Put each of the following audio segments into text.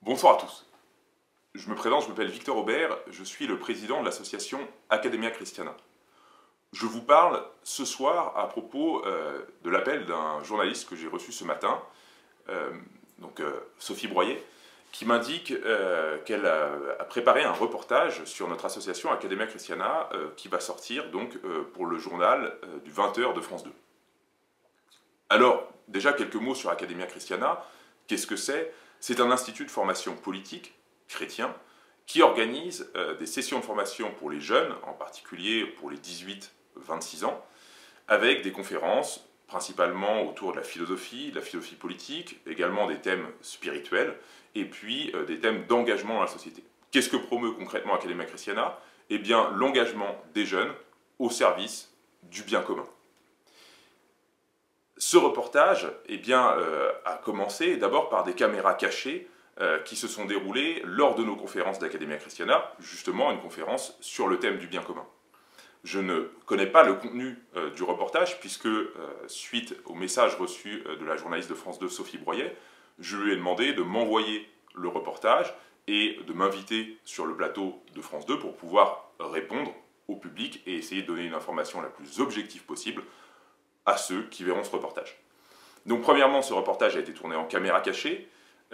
Bonsoir à tous. Je me présente, je m'appelle Victor Aubert, je suis le président de l'association Academia Christiana. Je vous parle ce soir à propos de l'appel d'un journaliste que j'ai reçu ce matin, Sophie Broyet, qui m'indique qu'elle a préparé un reportage sur notre association Academia Christiana qui va sortir pour le journal du 20h de France 2. Alors, déjà quelques mots sur Academia Christiana. Qu'est-ce que c'est? C'est un institut de formation politique chrétien qui organise des sessions de formation pour les jeunes, en particulier pour les 18-26 ans, avec des conférences principalement autour de la philosophie politique, également des thèmes spirituels, et puis des thèmes d'engagement dans la société. Qu'est-ce que promeut concrètement Academia Christiana? Eh bien, l'engagement des jeunes au service du bien commun. Ce reportage a commencé d'abord par des caméras cachées qui se sont déroulées lors de nos conférences d'Academia Christiana, justement une conférence sur le thème du bien commun. Je ne connais pas le contenu du reportage puisque, suite au message reçu de la journaliste de France 2, Sophie Broyet, je lui ai demandé de m'envoyer le reportage et de m'inviter sur le plateau de France 2 pour pouvoir répondre au public et essayer de donner une information la plus objective possible à ceux qui verront ce reportage. Donc premièrement, ce reportage a été tourné en caméra cachée.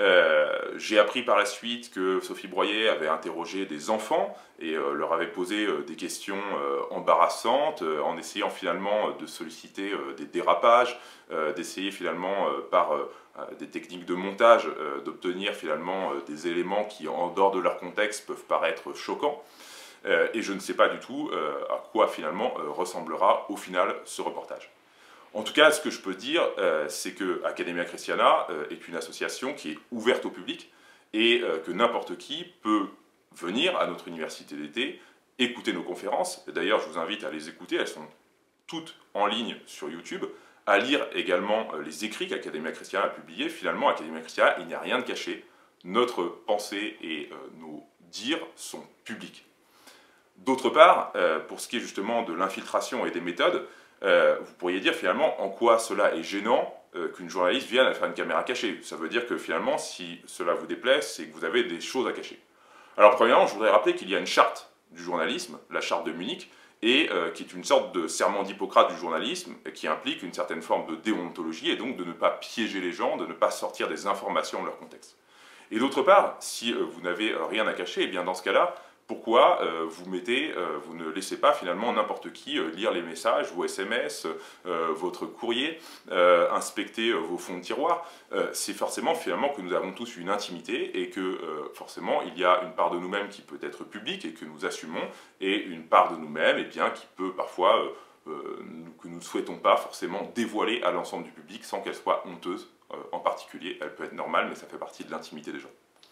J'ai appris par la suite que Sophie Broyet avait interrogé des enfants et leur avait posé des questions embarrassantes en essayant finalement de solliciter des dérapages, d'essayer finalement par des techniques de montage d'obtenir finalement des éléments qui en dehors de leur contexte peuvent paraître choquants. Et je ne sais pas du tout à quoi finalement ressemblera au final ce reportage. En tout cas, ce que je peux dire, c'est que Academia Christiana est une association qui est ouverte au public et que n'importe qui peut venir à notre université d'été, écouter nos conférences. D'ailleurs, je vous invite à les écouter, elles sont toutes en ligne sur YouTube, à lire également les écrits qu'Academia Christiana a publiés. Finalement, Academia Christiana, il n'y a rien de caché. Notre pensée et nos dires sont publics. D'autre part, pour ce qui est justement de l'infiltration et des méthodes, vous pourriez dire finalement en quoi cela est gênant qu'une journaliste vienne à faire une caméra cachée. Ça veut dire que finalement, si cela vous déplaît, c'est que vous avez des choses à cacher. Alors premièrement, je voudrais rappeler qu'il y a une charte du journalisme, la charte de Munich, et qui est une sorte de serment d'Hippocrate du journalisme, qui implique une certaine forme de déontologie, et donc de ne pas piéger les gens, de ne pas sortir des informations de leur contexte. Et d'autre part, si vous n'avez rien à cacher, et bien dans ce cas-là, pourquoi vous ne laissez pas finalement n'importe qui lire les messages, vos SMS, votre courrier, inspecter vos fonds de tiroir? C'est forcément finalement que nous avons tous une intimité et que forcément il y a une part de nous-mêmes qui peut être publique et que nous assumons, et une part de nous-mêmes qui peut parfois, que nous ne souhaitons pas forcément dévoiler à l'ensemble du public sans qu'elle soit honteuse. En particulier, elle peut être normale, mais ça fait partie de l'intimité des gens.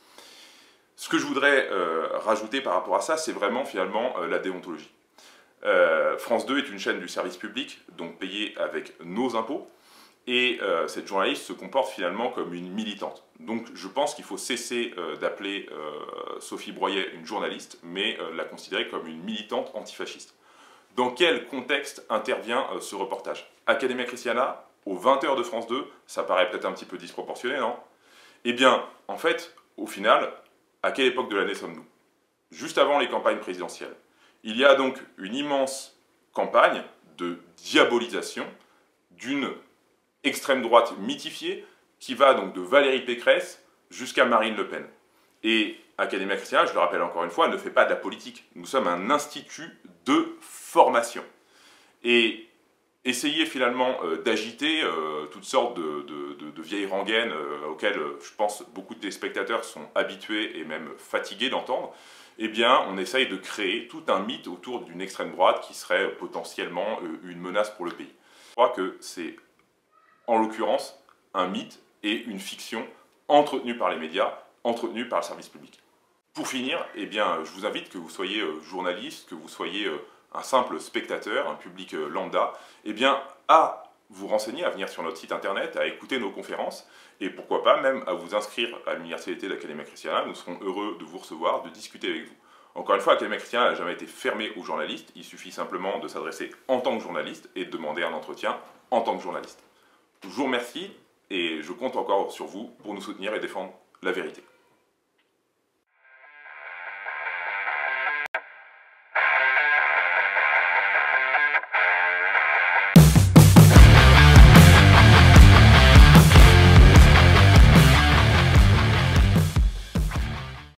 Ce que je voudrais rajouter par rapport à ça, c'est vraiment finalement la déontologie. France 2 est une chaîne du service public, donc payée avec nos impôts, et cette journaliste se comporte finalement comme une militante. Donc je pense qu'il faut cesser d'appeler Sophie Broyet une journaliste, mais la considérer comme une militante antifasciste. Dans quel contexte intervient ce reportage? Academia Christiana, aux 20h de France 2, ça paraît peut-être un petit peu disproportionné, non? Eh bien, en fait, au final, à quelle époque de l'année sommes-nous? Juste avant les campagnes présidentielles. Il y a donc une immense campagne de diabolisation d'une extrême droite mythifiée qui va donc de Valérie Pécresse jusqu'à Marine Le Pen. Et Academia Christiana, je le rappelle encore une fois, ne fait pas de la politique. Nous sommes un institut de formation. Et essayer finalement d'agiter toutes sortes de vieilles rengaines auxquelles je pense beaucoup de téléspectateurs sont habitués et même fatigués d'entendre, eh bien on essaye de créer tout un mythe autour d'une extrême droite qui serait potentiellement une menace pour le pays. Je crois que c'est en l'occurrence un mythe et une fiction entretenue par les médias, entretenue par le service public. Pour finir, eh bien, je vous invite, que vous soyez journaliste, que vous soyez un simple spectateur, un public lambda, eh bien, à vous renseigner, à venir sur notre site internet, à écouter nos conférences, et pourquoi pas même à vous inscrire à l'université d'Academia Christiana. Nous serons heureux de vous recevoir, de discuter avec vous. Encore une fois, Academia Christiana n'a jamais été fermée aux journalistes, il suffit simplement de s'adresser en tant que journaliste et de demander un entretien en tant que journaliste. Je vous remercie et je compte encore sur vous pour nous soutenir et défendre la vérité.